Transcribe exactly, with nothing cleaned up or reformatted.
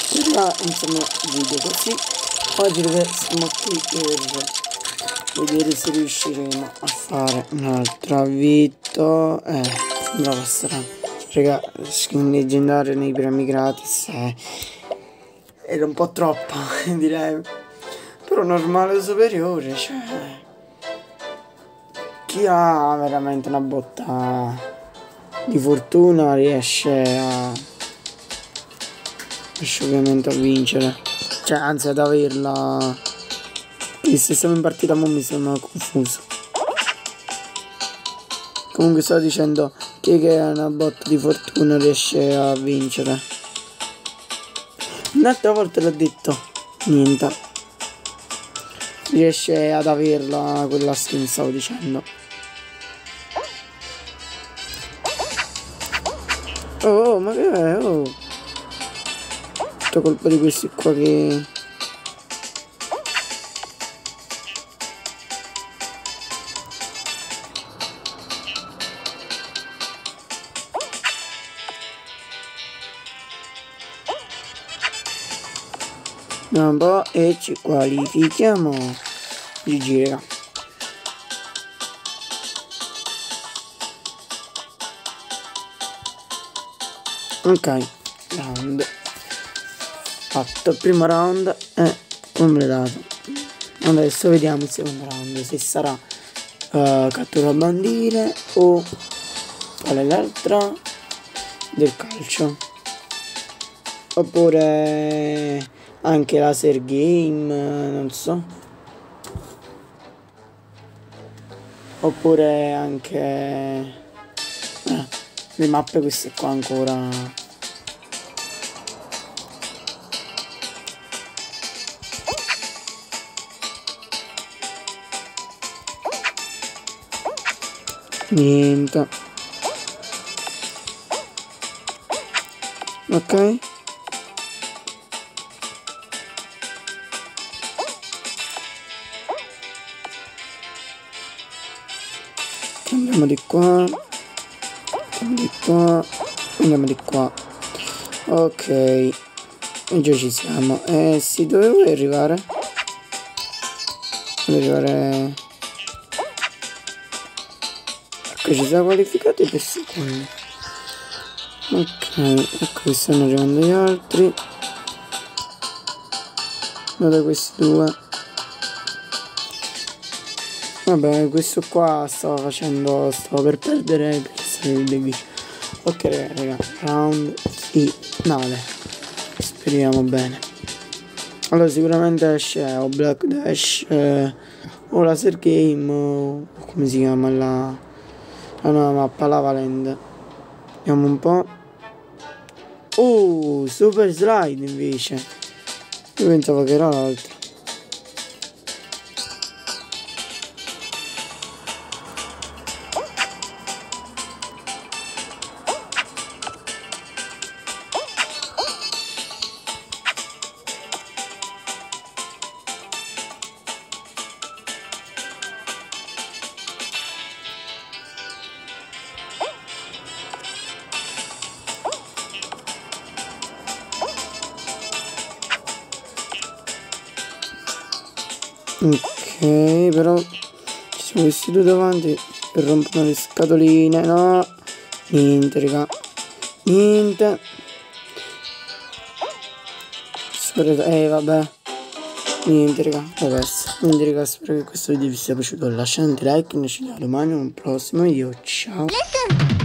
Raga, insomma, video così. Oggi siamo qui per vedere se riusciremo a fare un'altra video. Eh, sembrava strano. Raga, skin leggendaria nei premi gratis eh, era un po' troppo, direi. Però normale superiore, cioè chi ha veramente una botta di fortuna riesce a riesce ovviamente a vincere, cioè anzi ad averla. E se siamo in partita mo mi sono confuso. Comunque stavo dicendo chi che ha una botta di fortuna riesce a vincere. Un'altra volta l'ho detto, niente, riesce ad averla quella skin, stavo dicendo. Oh, ma che è? Oh, tutta colpa di questi qua che... Andiamo un po' e ci qualifichiamo. G G, raga. Ok, round fatto, il primo round è completato. Adesso vediamo il secondo round, se sarà uh, cattura bandire o qual è l'altra del calcio, oppure anche laser game, non so, oppure anche eh, le mappe queste qua ancora. Niente. Ok. Andiamo di qua. Andiamo di qua. Andiamo di qua. Ok. E già ci siamo. Eh sì, dove vuoi arrivare? Vuoi arrivare... Ecco, ci siamo qualificati per secondo. Ok, ecco, stanno arrivando gli altri. Guarda questi due. Vabbè, questo qua stava facendo, stavo per perdere per essere il vicino. Ok raga, round finale. Speriamo bene. Allora sicuramente esce o Black Dash eh, o Laser Game o come si chiama la, la nuova mappa, Lava Land. Vediamo un po'. Oh, Super Slide invece. Io pensavo che era l'altro. Ok, però ci sono questi due davanti che rompono le scatoline. No, niente raga, niente. Spero... Eh vabbè, niente raga, vabbè. Quindi raga, spero che questo video vi sia piaciuto. Lasciate un like e noi ci vediamo domani in un prossimo video. Ciao.